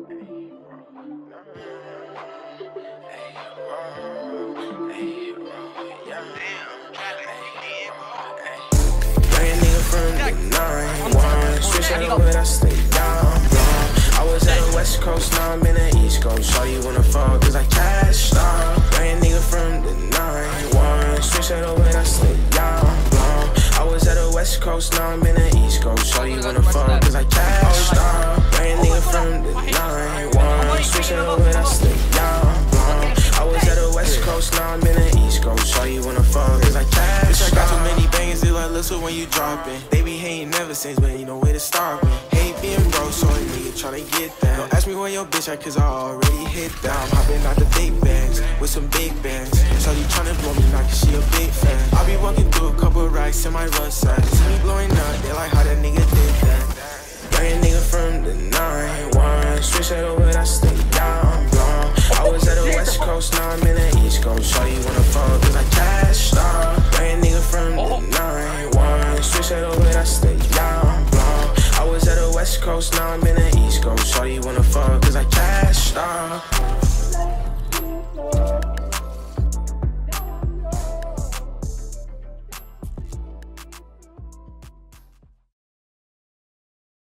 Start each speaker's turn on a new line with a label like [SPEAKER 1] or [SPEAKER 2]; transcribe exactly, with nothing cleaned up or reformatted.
[SPEAKER 1] But I stay down, bro. I was at the West Coast, now I'm in the East Coast. Shawty you wanna fall, cause I cashed out. Brand nigga from the nine one. Switch that over, I stay down, bro. I was at the West Coast, now I'm in the East Coast. Shawty you wanna fall, cause I cashed out. Brand nigga from the nine one. Switch that over, I stay down, bro. I was at the West Coast, now I'm in the East Coast. Shawty you wanna fall, cause I cashed out. I got too many bangers, they like listen when you dropping. They be hating never since, but ain't no way to stop me. Hate being broke, so a nigga tryna get that. Don't ask me where your bitch at, cause I already hit that. I'm hopping out the big bags, with some big bands. Shawty tryna blow me now, cause she a big fan. I be walking through a couple racks in my run side. See me blowing up, they like how that nigga did that. Brand nigga from the nine one. Switch that over, I stay down, bro. I was at the West Coast, now I'm in the East Coast. Shawty wanna fall, cause I cashed out. Brand nigga from the nine one. Switch that over, I stay down, bro. I was at the West Coast, now I'm in the East Coast. Shawty wanna fall, cause I cashed out.